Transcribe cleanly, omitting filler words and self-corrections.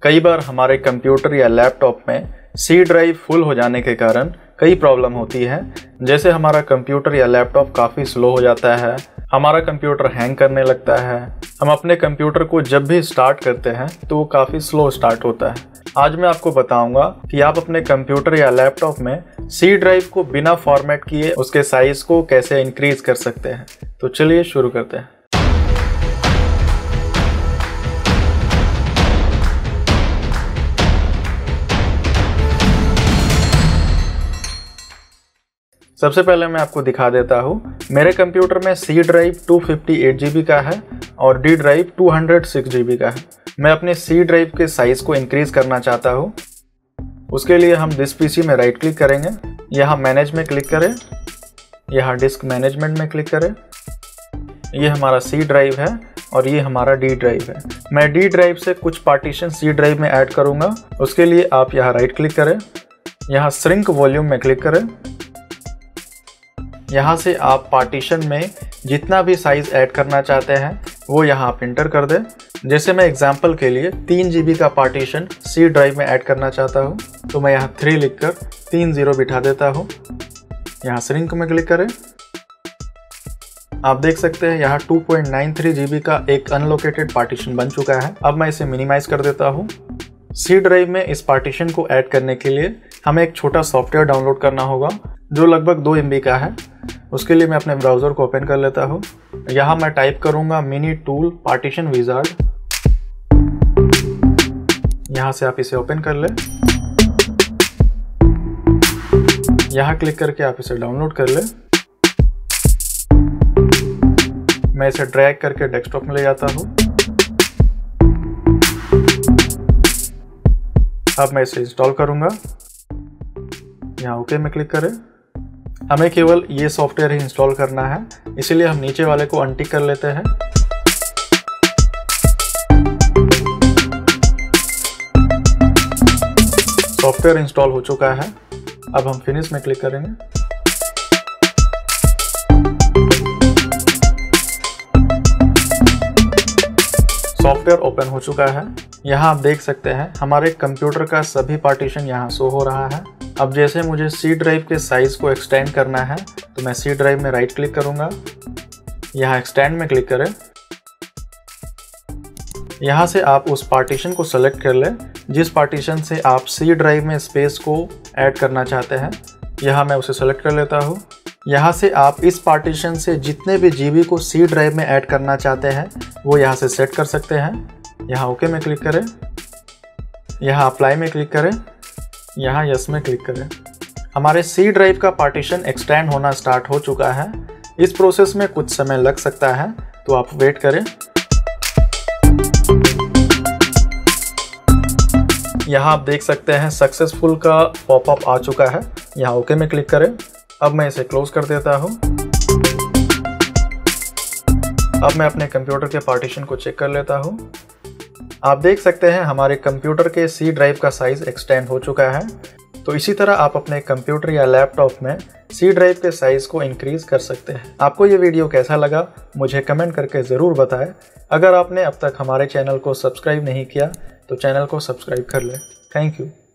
कई बार हमारे कंप्यूटर या लैपटॉप में सी ड्राइव फुल हो जाने के कारण कई प्रॉब्लम होती है। जैसे हमारा कंप्यूटर या लैपटॉप काफ़ी स्लो हो जाता है, हमारा कंप्यूटर हैंग करने लगता है। हम अपने कंप्यूटर को जब भी स्टार्ट करते हैं तो वो काफ़ी स्लो स्टार्ट होता है। आज मैं आपको बताऊंगा कि आप अपने कंप्यूटर या लैपटॉप में सी ड्राइव को बिना फॉर्मेट किए उसके साइज को कैसे इंक्रीज कर सकते हैं। तो चलिए शुरू करते हैं। सबसे पहले मैं आपको दिखा देता हूँ, मेरे कंप्यूटर में सी ड्राइव 258 GB का है और डी ड्राइव 206 GB का है। मैं अपने सी ड्राइव के साइज को इंक्रीज करना चाहता हूँ। उसके लिए हम दिस पीसी में राइट क्लिक करेंगे, यहाँ मैनेज में क्लिक करें, यहाँ डिस्क मैनेजमेंट में क्लिक करें। ये हमारा सी ड्राइव है और ये हमारा डी ड्राइव है। मैं डी ड्राइव से कुछ पार्टीशन सी ड्राइव में ऐड करूँगा। उसके लिए आप यहाँ राइट क्लिक करें, यहाँ श्रिंक वॉल्यूम में क्लिक करें। यहाँ से आप पार्टीशन में जितना भी साइज ऐड करना चाहते हैं वो यहाँ आप इंटर कर दें। जैसे मैं एग्जांपल के लिए 3 GB का पार्टीशन सी ड्राइव में ऐड करना चाहता हूँ तो मैं यहाँ 3 लिखकर 3 0 बिठा देता हूँ। यहाँ श्रिंक में क्लिक करें। आप देख सकते हैं यहाँ 2.93 GB का एक अनलोकेटेड पार्टीशन बन चुका है। अब मैं इसे मिनिमाइज कर देता हूँ। सी ड्राइव में इस पार्टीशन को ऐड करने के लिए हमें एक छोटा सॉफ्टवेयर डाउनलोड करना होगा जो लगभग 2 MB का है। उसके लिए मैं अपने ब्राउज़र को ओपन कर लेता हूँ। यहाँ मैं टाइप करूँगा मिनी टूल पार्टीशन विजार्ड। यहाँ से आप इसे ओपन कर लें। यहाँ क्लिक करके आप इसे डाउनलोड कर लें। मैं इसे ड्रैग करके डेस्कटॉप में ले जाता हूँ। अब मैं इसे इंस्टॉल करूँगा। यहाँ ओके में क्लिक करें। हमें केवल ये सॉफ्टवेयर ही इंस्टॉल करना है, इसीलिए हम नीचे वाले को अनटिक कर लेते हैं। सॉफ्टवेयर इंस्टॉल हो चुका है। अब हम फिनिश में क्लिक करेंगे। सॉफ्टवेयर ओपन हो चुका है। यहाँ आप देख सकते हैं हमारे कंप्यूटर का सभी पार्टीशन यहाँ शो हो रहा है। अब जैसे मुझे सी ड्राइव के साइज को एक्सटेंड करना है तो मैं सी ड्राइव में राइट क्लिक करूँगा, यहाँ एक्सटेंड में क्लिक करें। यहाँ से आप उस पार्टीशन को सेलेक्ट कर लें जिस पार्टीशन से आप सी ड्राइव में स्पेस को ऐड करना चाहते हैं। यहाँ मैं उसे सेलेक्ट कर लेता हूँ। यहाँ से आप इस पार्टीशन से जितने भी GB को सी ड्राइव में ऐड करना चाहते हैं वो यहाँ से सेट कर सकते हैं। यहाँ ओके में क्लिक करें, यहाँ अप्लाई में क्लिक करें, यहाँ यस में क्लिक करें। हमारे सी ड्राइव का पार्टीशन एक्सटेंड होना स्टार्ट हो चुका है। इस प्रोसेस में कुछ समय लग सकता है तो आप वेट करें। यहाँ आप देख सकते हैं सक्सेसफुल का पॉपअप आ चुका है। यहाँ ओके में क्लिक करें। अब मैं इसे क्लोज कर देता हूँ। अब मैं अपने कंप्यूटर के पार्टीशन को चेक कर लेता हूँ। आप देख सकते हैं हमारे कंप्यूटर के सी ड्राइव का साइज एक्सटेंड हो चुका है। तो इसी तरह आप अपने कंप्यूटर या लैपटॉप में सी ड्राइव के साइज को इंक्रीज कर सकते हैं। आपको ये वीडियो कैसा लगा मुझे कमेंट करके ज़रूर बताएं। अगर आपने अब तक हमारे चैनल को सब्सक्राइब नहीं किया तो चैनल को सब्सक्राइब कर लें। Thank you.